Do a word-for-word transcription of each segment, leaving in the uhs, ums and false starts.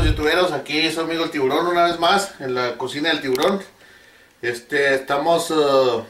buenos youtuberos, aquí su amigo el Tiburón una vez más en la cocina del Tiburón. Este, estamos, uh,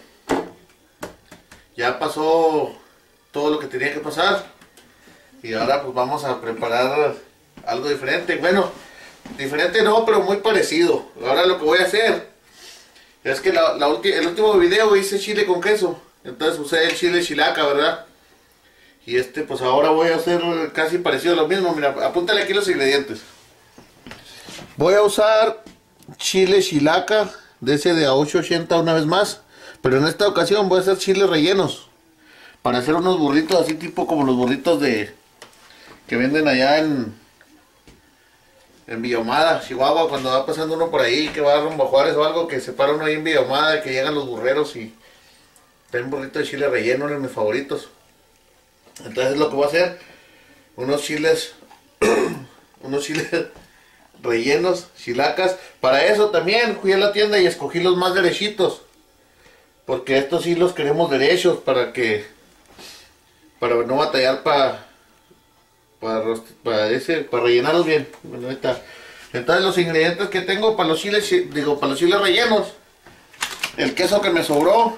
ya pasó todo lo que tenía que pasar y ahora pues vamos a preparar algo diferente. Bueno, diferente no, pero muy parecido. Ahora lo que voy a hacer es que la, la ulti el último video hice chile con queso, entonces usé el chile chilaca, ¿verdad? Y este, pues ahora voy a hacer casi parecido a lo mismo. Mira, apúntale aquí los ingredientes. Voy a usar chile chilaca, de ese de a ocho ochenta una vez más. Pero en esta ocasión voy a hacer chiles rellenos. Para hacer unos burritos así tipo como los burritos de que venden allá en, en Villa Ahumada, Chihuahua. Cuando va pasando uno por ahí, que va rumbo a Juárez o algo, que se para uno ahí en Villa Ahumada, que llegan los burreros y ten un burrito de chile relleno, uno de mis favoritos. Entonces lo que voy a hacer, unos chiles, unos chiles rellenos, chilacas. Para eso también fui a la tienda y escogí los más derechitos, porque estos sí los queremos derechos para que, para no batallar para, para, para ese, para rellenarlos bien. Bueno, ahí está. Entonces los ingredientes que tengo para los chiles, digo, para los chiles rellenos, el queso que me sobró.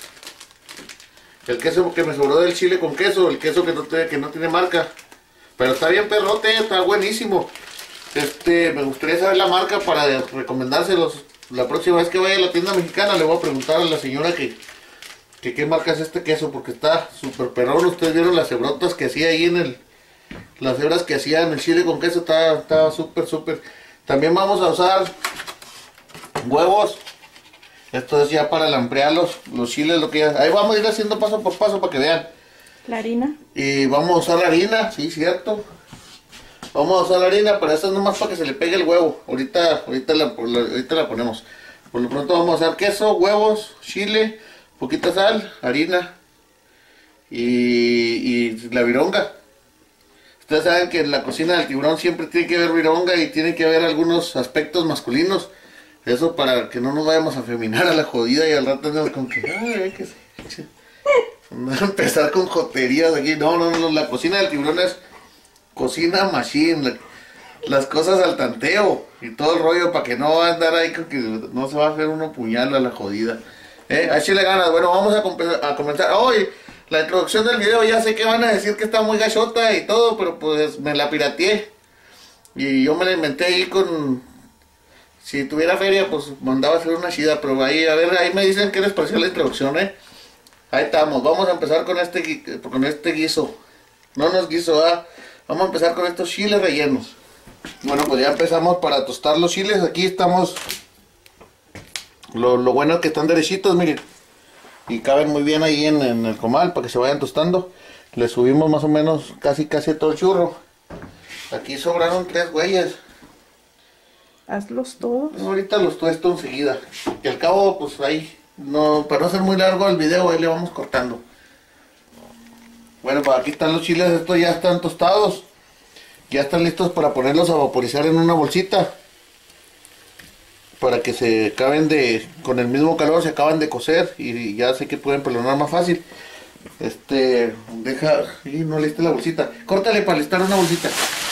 El queso que me sobró del chile con queso, el queso que no tiene, que no tiene marca. Pero está bien perrote, está buenísimo. Este, me gustaría saber la marca para recomendárselos. La próxima vez que vaya a la tienda mexicana le voy a preguntar a la señora que, que qué marca es este queso, porque está súper perrón. Ustedes vieron las hebrotas que hacía ahí en el... Las hebras que hacía en el chile con queso, estaba súper, súper. También vamos a usar huevos. Esto es ya para lamprear los, los chiles, lo que ya... Ahí vamos a ir haciendo paso por paso para que vean. La harina. Y vamos a usar la harina, sí, cierto. Vamos a usar la harina, pero esto es nomás para que se le pegue el huevo. Ahorita, ahorita, la, ahorita la ponemos. Por lo pronto vamos a usar queso, huevos, chile, poquita sal, harina y, y la vironga. Ustedes saben que en la cocina del Tiburón siempre tiene que haber vironga y tiene que haber algunos aspectos masculinos. Eso para que no nos vayamos a feminar a la jodida y al rato andamos con que... Ay, que se... Vamos a empezar con joterías aquí. No, no, no, la cocina del Tiburón es cocina machine. La, las cosas al tanteo y todo el rollo para que no va a andar ahí con que no se va a hacer uno puñal a la jodida. Eh, a échale ganas. Bueno, vamos a, a comenzar. Hoy, la introducción del video, ya sé que van a decir que está muy gachota y todo, pero pues me la pirateé. Y yo me la inventé ahí con... Si tuviera feria, pues mandaba a hacer una chida, pero ahí, a ver, ahí me dicen qué les pareció la introducción, ¿eh? Ahí estamos, vamos a empezar con este, con este guiso. No nos guiso, ¿ah? Vamos a empezar con estos chiles rellenos. Bueno, pues ya empezamos para tostar los chiles. Aquí estamos, lo, lo bueno es que están derechitos, miren. Y caben muy bien ahí en, en el comal para que se vayan tostando. Le subimos más o menos casi casi todo el churro. Aquí sobraron tres güeyes. Hazlos todos. Ahorita los tuesto enseguida. Y al cabo, pues ahí, no, para no hacer muy largo el video, ahí le vamos cortando. Bueno, pues aquí están los chiles, estos ya están tostados. Ya están listos para ponerlos a vaporizar en una bolsita. Para que se acaben de, con el mismo calor se acaban de cocer. Y ya sé que pueden pelonar más fácil. Este, deja, y no le diste la bolsita. Córtale para listar una bolsita.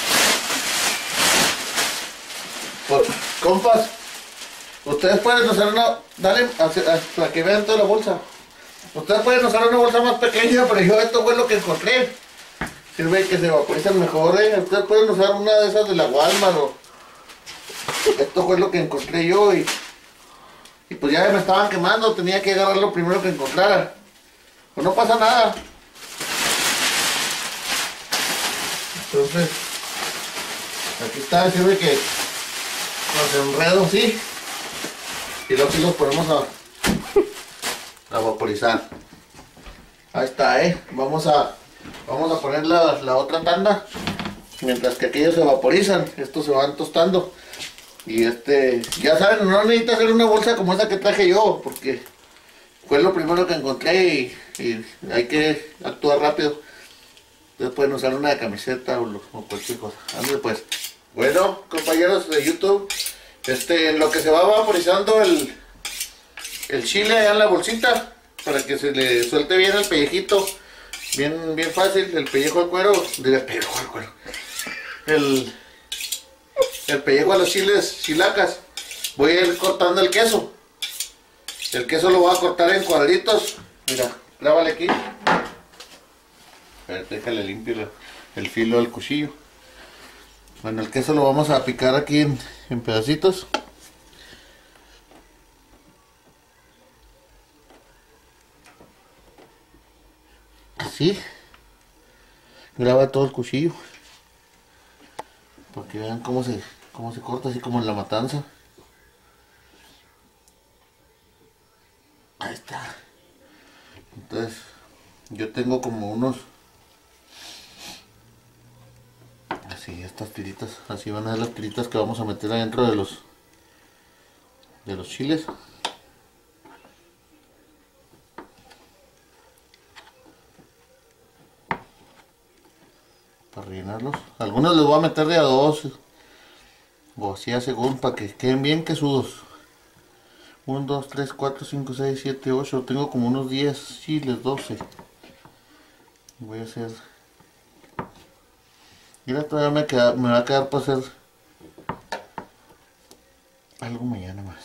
Pues, compas, ustedes pueden usar una, dale, para que vean toda la bolsa. Ustedes pueden usar una bolsa más pequeña, pero yo esto fue lo que encontré. Sirve que se vaporizan mejor, ¿eh? Ustedes pueden usar una de esas de la Walmart o... Esto fue lo que encontré yo y... Y pues ya me estaban quemando, tenía que agarrar lo primero que encontrara. Pues no pasa nada. Entonces, aquí está, sirve que... Los enredo así y luego aquí los ponemos a, a vaporizar. Ahí está, eh. Vamos a vamos a poner la, la otra tanda. Mientras que aquellos se vaporizan, estos se van tostando. Y este, ya saben, no necesito hacer una bolsa como esa que traje yo, porque fue lo primero que encontré y, y hay que actuar rápido. Ustedes pueden usar una de camiseta o, o cualquier cosa. Ándale pues. Bueno, compañeros de YouTube, este, en lo que se va vaporizando el, el chile allá en la bolsita, para que se le suelte bien el pellejito, bien, bien fácil, el pellejo de cuero, del pellejo de cuero, el, el pellejo a los chiles chilacas, voy a ir cortando el queso. El queso lo voy a cortar en cuadritos. Mira, grábale aquí. A ver, déjale limpio el, el filo del cuchillo. Bueno, el queso lo vamos a picar aquí en, en pedacitos. Así. Graba todo el cuchillo. Para que vean cómo se, cómo se corta, así como en la matanza. Ahí está. Entonces, yo tengo como unos... Así, estas tiritas. Así van a ser las tiritas que vamos a meter adentro de los... de los chiles. Para rellenarlos. Algunos les voy a meter de a dos. O así a según, para que queden bien quesudos. uno, dos, tres, cuatro, cinco, seis, siete, ocho. Tengo como unos diez chiles, doce. Voy a hacer... Mira, todavía me, queda, me va a quedar para hacer algo mañana más.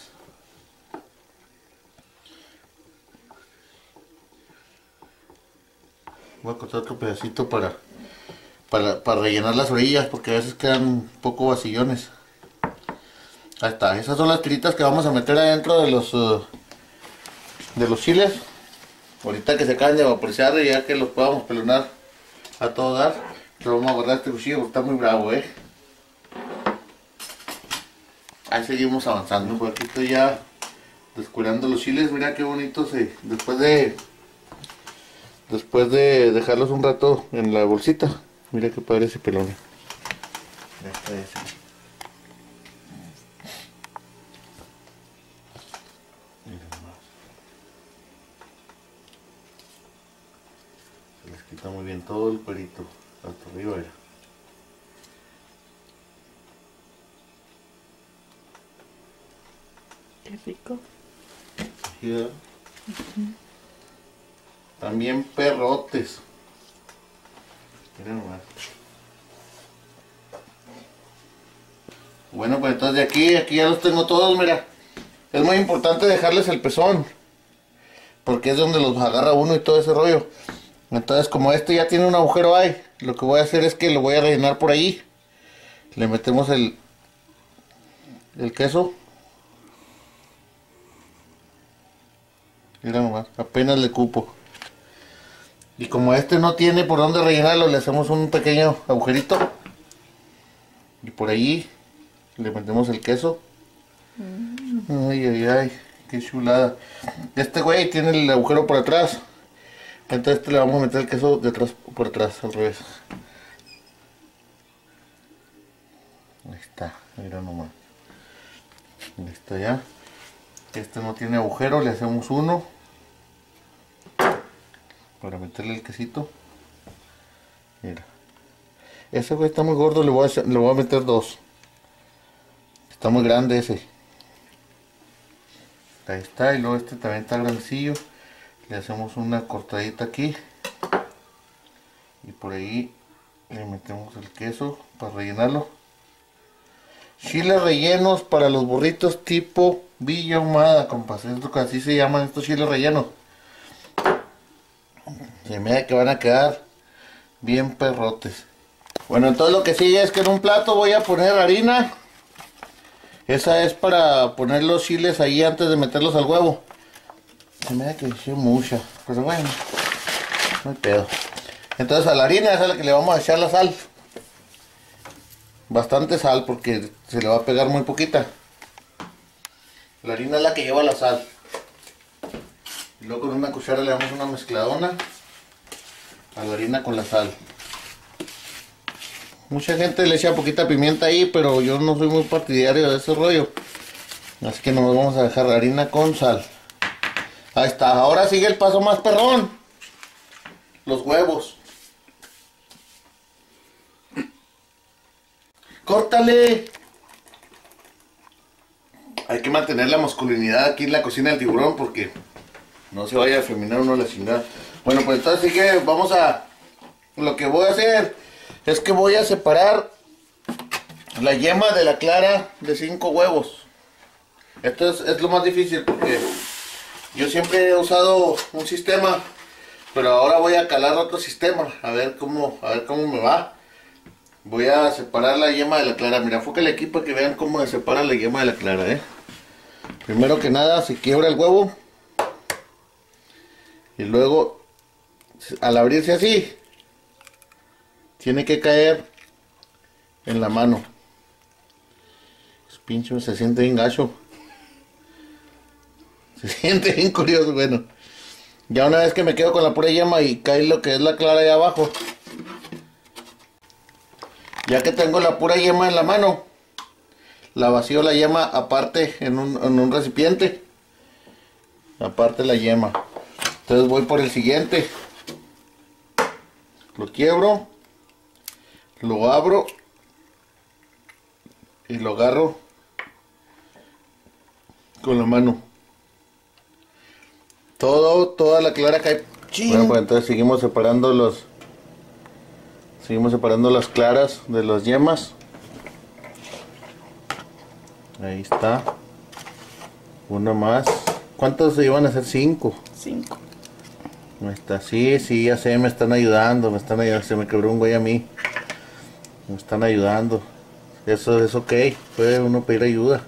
Voy a cortar otro pedacito para, para, para rellenar las orillas, porque a veces quedan un poco vacillones. Ahí está, esas son las tiritas que vamos a meter adentro de los uh, de los chiles. Ahorita que se acaben de vaporizar y ya que los podamos pelonar a todo dar, pero vamos a guardar este cuchillo, está muy bravo, eh. Ahí seguimos avanzando. Por aquí estoy ya descurando los chiles. Mira qué bonitos, eh. después de después de dejarlos un rato en la bolsita. Mira qué padre ese pelón. Ya está ese. Se les quita muy bien todo el cuerito hasta arriba. Mira. Qué rico. ¿Sí, uh-huh. También perrotes. Mira nomás. Bueno, pues entonces de aquí, aquí ya los tengo todos, mira. Es muy importante dejarles el pezón, porque es donde los agarra uno y todo ese rollo. Entonces, como este ya tiene un agujero ahí, lo que voy a hacer es que lo voy a rellenar por ahí. Le metemos el, el queso. Mira nomás, apenas le cupo. Y como este no tiene por dónde rellenarlo, le hacemos un pequeño agujerito. Y por ahí le metemos el queso. Mm. Ay, ay, ay, qué chulada. Este güey tiene el agujero por atrás. Entonces este le vamos a meter el queso de atrás por atrás, al revés. Ahí está, mira nomás. Ahí está ya. Este no tiene agujero, le hacemos uno para meterle el quesito. Mira, ese güey está muy gordo, le voy a, le voy a meter dos. Está muy grande ese. Ahí está, y luego este también está grandecillo. Le hacemos una cortadita aquí y por ahí le metemos el queso para rellenarlo. Chiles rellenos para los burritos tipo Villa Ahumada, compas. Esto, así se llaman estos chiles rellenos. Se me da que van a quedar bien perrotes. Bueno, entonces lo que sigue es que en un plato voy a poner harina. Esa es para poner los chiles ahí antes de meterlos al huevo. Se me da que hice mucha, pero bueno, no hay pedo. Entonces a la harina esa es la que le vamos a echar la sal. Bastante sal porque se le va a pegar muy poquita. La harina es la que lleva la sal. Y luego con una cuchara le damos una mezcladona a la harina con la sal. Mucha gente le echa poquita pimienta ahí, pero yo no soy muy partidario de ese rollo. Así que nos vamos a dejar la harina con sal. Ahí está, ahora sigue el paso más perrón. Los huevos. ¡Córtale! Hay que mantener la masculinidad aquí en la cocina del tiburón porque no se vaya a afeminar uno la chingada. Bueno, pues entonces sigue, vamos a... Lo que voy a hacer es que voy a separar la yema de la clara de cinco huevos. Esto es, es lo más difícil porque yo siempre he usado un sistema, pero ahora voy a calar otro sistema, a ver cómo, a ver cómo me va. Voy a separar la yema de la clara. Mira, enfócale aquí para que vean cómo se separa la yema de la clara, ¿eh? Primero que nada se quiebra el huevo. Y luego, al abrirse así, tiene que caer en la mano. Es pinche, se siente bien gacho. Se siente bien curioso, bueno. Ya una vez que me quedo con la pura yema y cae lo que es la clara ahí abajo. Ya que tengo la pura yema en la mano, la vacío la yema aparte en un, en un recipiente. Aparte la yema. Entonces voy por el siguiente. Lo quiebro. Lo abro. Y lo agarro con la mano. Todo, toda la clara cae. Bueno, pues entonces seguimos separando los... Seguimos separando las claras de las yemas. Ahí está. Una más. ¿Cuántos se iban a hacer? Cinco. Cinco. Ahí está. Sí, sí, ya sé, me están ayudando. Me están ayudando. Se me quebró un güey a mí. Me están ayudando. Eso es ok. Puede uno pedir ayuda.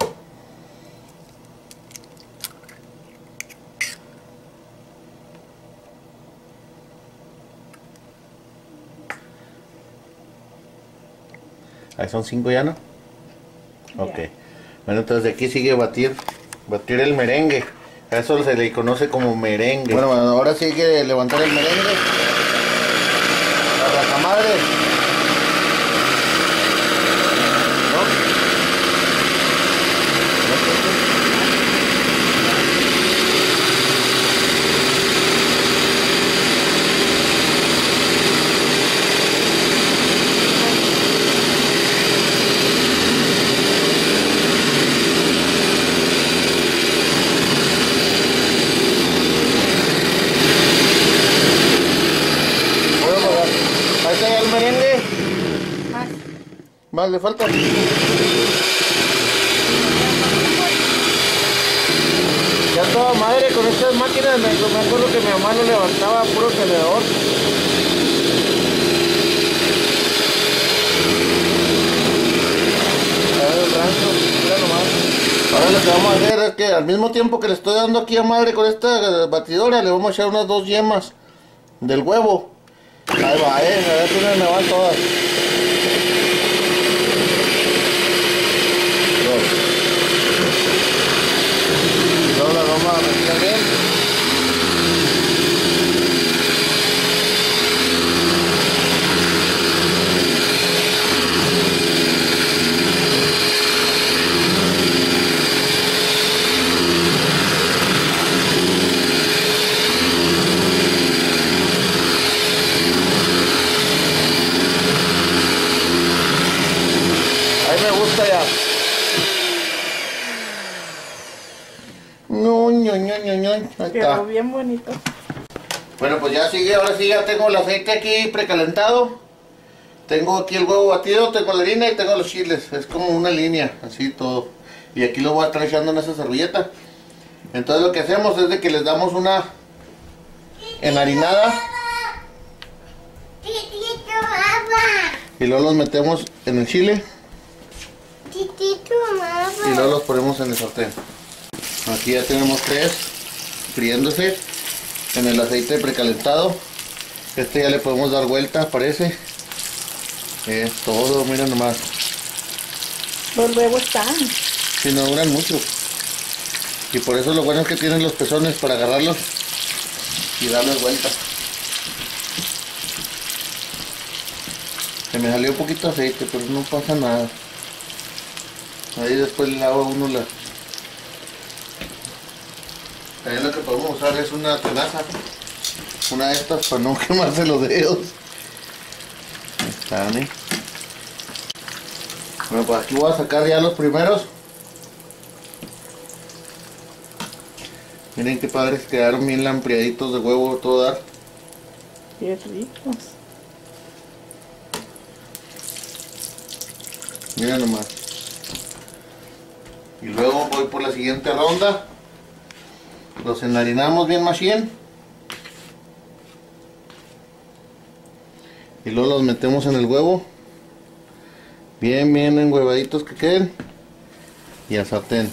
Ahí son cinco ya, ¿no? Ok. Bueno, entonces de aquí sigue batir, batir el merengue. A eso se le conoce como merengue. Bueno, bueno, ahora sigue levantar el merengue. La madre. Más le falta. Ya toda madre con estas máquinas. Me, me acuerdo que mi mamá lo levantaba a puro tenedor. A ver el rancho, mira nomás. Ahora lo que vamos a hacer es que al mismo tiempo que le estoy dando aquí a madre con esta batidora, le vamos a echar unas dos yemas del huevo. Ahí va, eh, a ver si me van todas. Luego la vamos a mezclar bien. Ahí me gusta ya. No, no, no, no, no. Ahí está. Quedó bien bonito. Bueno, pues ya sigue, ahora sí ya tengo el aceite aquí precalentado. Tengo aquí el huevo batido, tengo la harina y tengo los chiles. Es como una línea, así todo. Y aquí lo voy a estar echando en esa servilleta. Entonces lo que hacemos es de que les damos una enharinada. Y luego los metemos en el chile. Y luego los ponemos en el sartén. Aquí ya tenemos tres friéndose en el aceite precalentado. Este ya le podemos dar vuelta, parece. Es todo, miren nomás. Los huevos están. Si no duran mucho. Y por eso lo bueno es que tienen los pezones para agarrarlos y darles vuelta. Se me salió un poquito de aceite, pero no pasa nada. Ahí después le lava uno la... También lo que podemos usar es una tenaza. Una de estas para no quemarse los dedos. Ahí están, ¿eh? Bueno, pues aquí voy a sacar ya los primeros. Miren qué padres quedaron bien lampreaditos de huevo todo dar. Qué ricos. Mira nomás. Y luego voy por la siguiente ronda. Los enharinamos bien machine. Y luego los metemos en el huevo. Bien, bien enhuevaditos que queden. Y a sartén.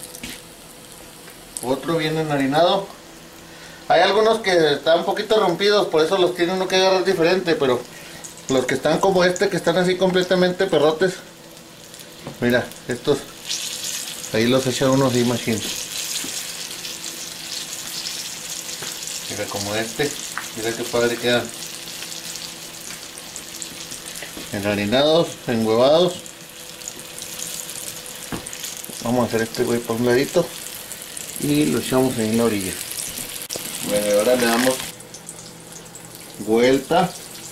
Otro bien enharinado. Hay algunos que están un poquito rompidos, por eso los tiene uno que agarrar diferente, pero los que están como este, que están así completamente perrotes. Mira, estos ahí los echa uno así machine. Mira como este, mira qué padre quedan. Enharinados, enhuevados. Vamos a hacer este güey por un ladito y lo echamos ahí en la orilla. Bueno, y ahora le damos vuelta,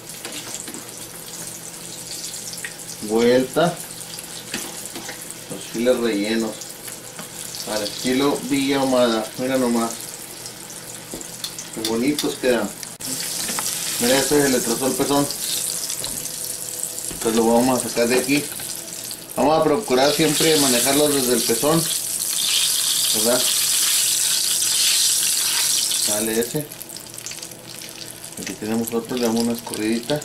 vuelta, los chiles rellenos al estilo Villa Ahumada. Mira nomás, qué bonitos quedan. Mira, este se le trozó el pezón, entonces lo vamos a sacar de aquí. Vamos a procurar siempre manejarlos desde el pezón, ¿verdad? Sale ese. Aquí tenemos otro, le damos una escurridita.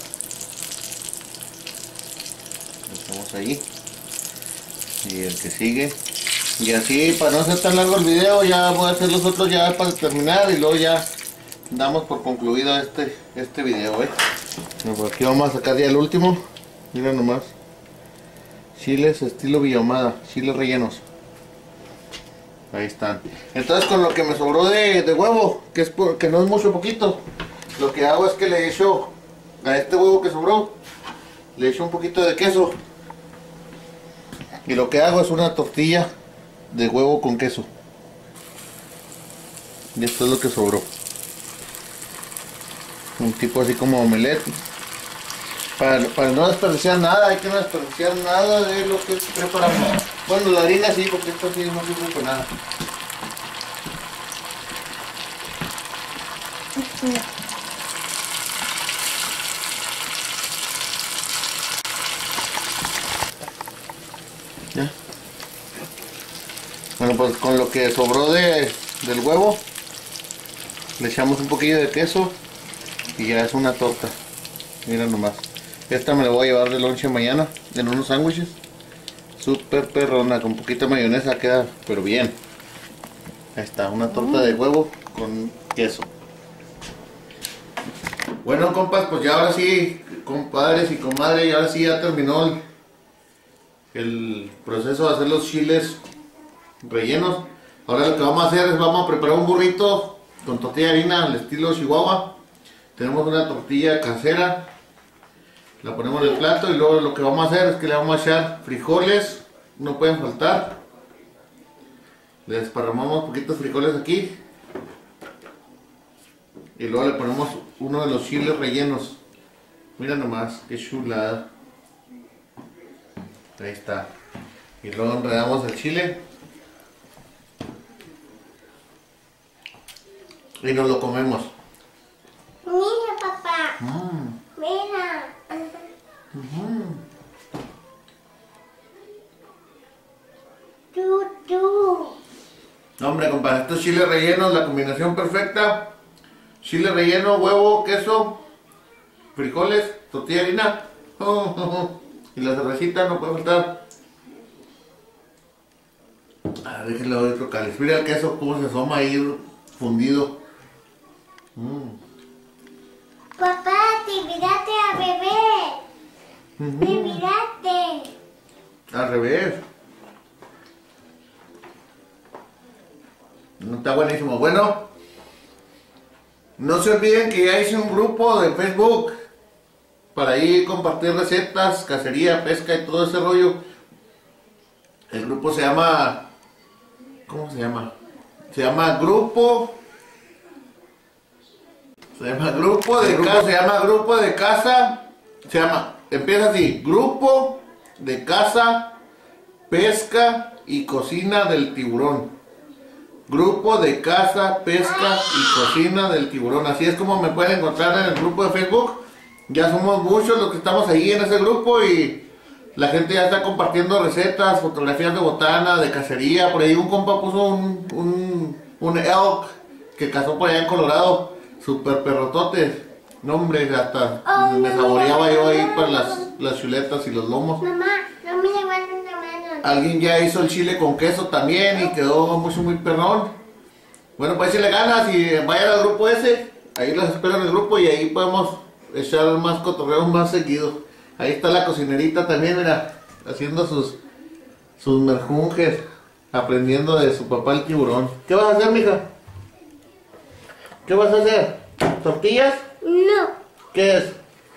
Lo ponemos ahí. Y el que sigue. Y así, para no ser tan largo el video, ya voy a hacer los otros ya para terminar. Y luego ya damos por concluido este, este video, ¿eh? Bueno, pues aquí vamos a sacar ya el último. Mira nomás. Chiles estilo Villa Ahumada, chiles rellenos. Ahí están. Entonces con lo que me sobró de, de huevo, que es por, que no es mucho poquito, lo que hago es que le echo a este huevo que sobró, le echo un poquito de queso. Y lo que hago es una tortilla de huevo con queso. Y esto es lo que sobró. Un tipo así como omelette. Para, para no desperdiciar nada, hay que no desperdiciar nada de lo que preparamos. Bueno, la harina sí, porque esto sí no sirve para nada. Ya. Bueno, pues con lo que sobró de, del huevo, le echamos un poquillo de queso y ya es una torta. Mira nomás. Esta me la voy a llevar de lonche mañana en unos sándwiches. Súper perrona, con poquita mayonesa queda, pero bien. Ahí está, una torta de huevo con queso. Bueno, compas, pues ya ahora sí, compadres y comadres, y ahora sí ya terminó el, el proceso de hacer los chiles rellenos. Ahora lo que vamos a hacer es vamos a preparar un burrito con tortilla de harina al estilo Chihuahua. Tenemos una tortilla casera. La ponemos en el plato y luego lo que vamos a hacer es que le vamos a echar frijoles, no pueden faltar. Le desparramamos poquitos frijoles aquí. Y luego le ponemos uno de los chiles rellenos. Mira nomás, qué chulada. Ahí está. Y luego enredamos el chile. Y nos lo comemos. Mira, papá. Mm. Mira. Uh-huh. Tú, tú. Hombre, compadre, estos chiles rellenos, la combinación perfecta. Chile relleno, huevo, queso, frijoles, tortilla de harina. Oh, oh, oh. Y la cervecita no puede faltar. Ah, déjenle doy otro cáliz. Mira el queso, cómo se asoma ahí fundido. Mm. Papá, te miraste a bebé. Uh-huh. Te miraste. Al revés. No, está buenísimo. Bueno, no se olviden que ya hice un grupo de Facebook para ahí compartir recetas, cacería, pesca y todo ese rollo. El grupo se llama... ¿Cómo se llama? Se llama Grupo... Se llama Grupo de Casa... Se llama Grupo de Casa... Se llama... Empieza así, Grupo de Caza, Pesca y Cocina del Tiburón. Grupo de Caza, Pesca y Cocina del Tiburón. Así es como me pueden encontrar en el grupo de Facebook. Ya somos muchos los que estamos ahí en ese grupo y La gente ya está compartiendo recetas, fotografías de botana, de cacería. Por ahí un compa puso un, un, un elk que cazó por allá en Colorado. Super perrototes. No, hombre, hasta Oh, me no, saboreaba no, yo no, ahí no, para no. las, las chuletas y los lomos. Mamá, no me levantes la mano. Alguien ya hizo el chile con queso también y quedó mucho, muy perrón. Bueno, pues si le ganas y vayan al grupo ese, ahí los espero en el grupo y ahí podemos echar más cotorreos más seguidos. Ahí está la cocinerita también, mira, haciendo sus, sus merjunjes, aprendiendo de su papá el tiburón. ¿Qué vas a hacer, mija? ¿Qué vas a hacer? ¿Tortillas? No. ¿Qué es?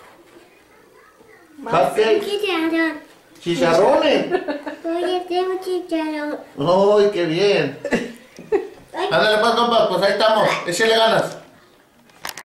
¿Cupcakes? Chicharrón. ¿Chicharrones? Oye, tengo chicharrón. ¡Ay, qué bien! Ándale pues, compa, pues ahí estamos, échale ganas.